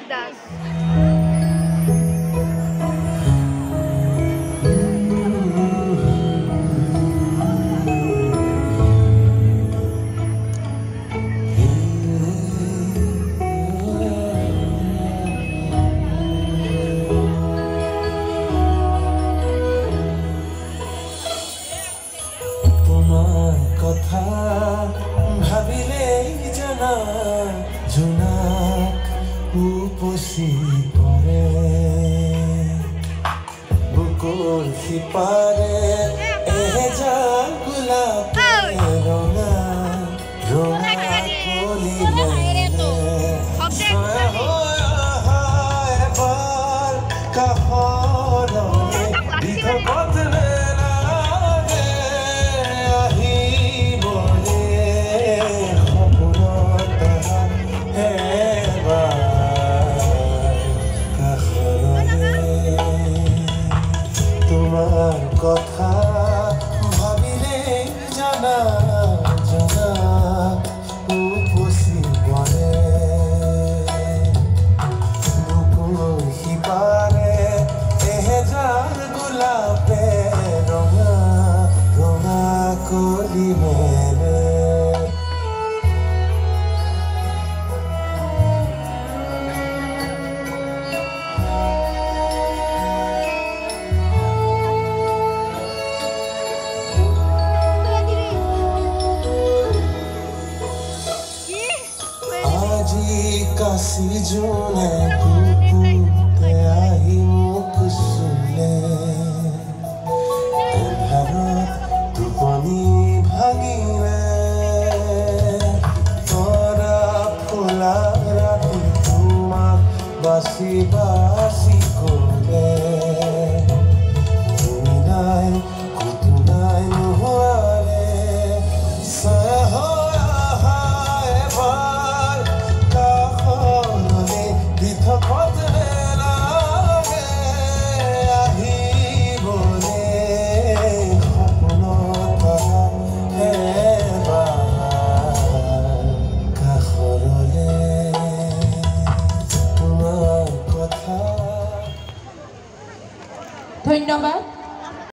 দাস। কথা ভাবিলেই জানা জোনাক উপচি পৰে বুকুৰ সিপাৰে এজাক গোলাপে ৰঙা ৰঙা কলি এবাৰ কাষৰলে বিধপতনে কথা ভাবিলেই জানা জানা উপচি পৰে বুকুৰ সিপাৰে এহেজাৰ গোলাপে ৰঙা ৰঙা কলি মেলে কাশি জোনে কুকুতে আহি মোক চুলে এন্ধাৰত টোপনি ভাঙিলে তৰা ফুলা ৰাতি তোমাক বাচি বাচি কলে তুমি নাই ক'তো নাই নোহোৱাৰে ধন্যবাদ।